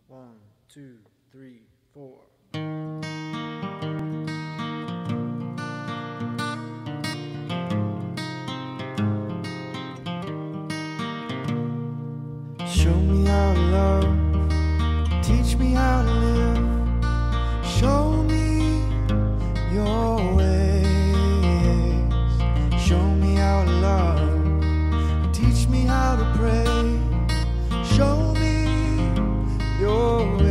1, 2, 3, 4. Show me how to love, teach me how to live, show me your ways. Show me how to love, teach me how to pray, show me your ways.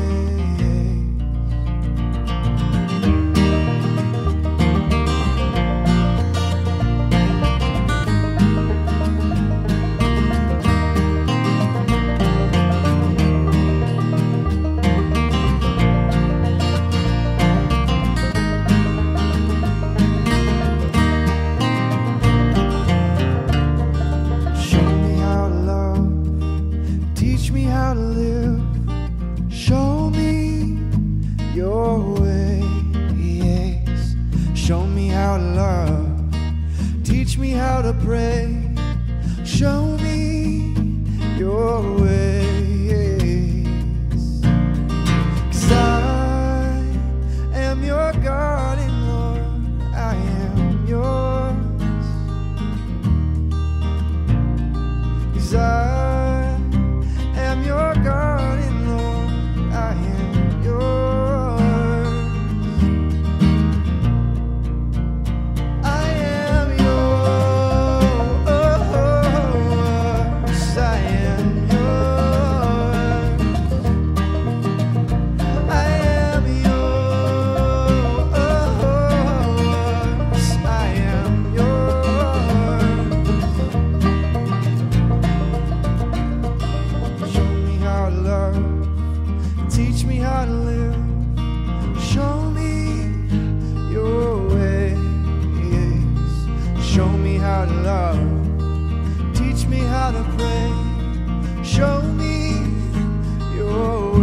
Teach me how to live, show me your ways. Show me how to love, teach me how to pray, show me your ways. 'Cause I am your God and Lord, I am yours. 'Cause I am your God and Lord, I am yours. I am yours, I am yours. I am yours, I am yours. Show me how to love, teach me how to live, show me your ways. Show me how to love, teach me how to pray, show me your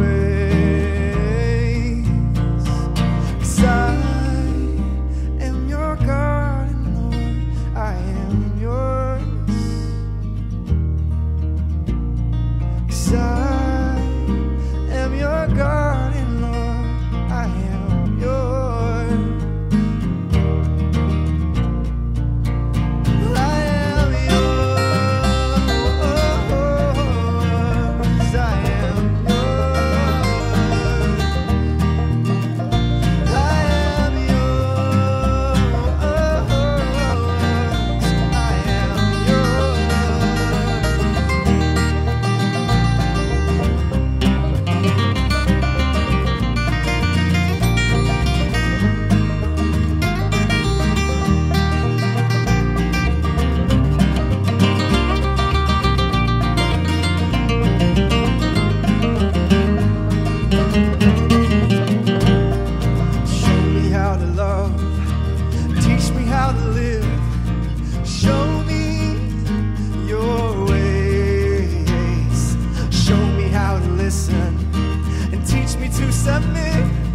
ways. 'Cause I am your God and Lord, I am yours. 'Cause I am your God and Lord, I am yours. I am yours, I am yours. I am yours, I am yours. Show me how to love, teach me how to live, show me your ways. Show me how to listen and teach me to submit.